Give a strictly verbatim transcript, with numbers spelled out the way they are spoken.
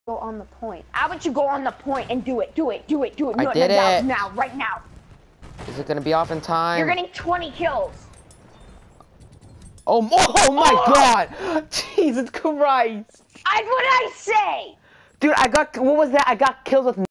Go on the point. How about you go on the point and do it? Do it. Do it. Do it. I No, did no, it. Now, now, right now. Is it gonna be off in time? You're getting twenty kills. Oh, oh my Oh! God! Jesus Christ! That's what I say. Dude, I got, what was that? I got killed with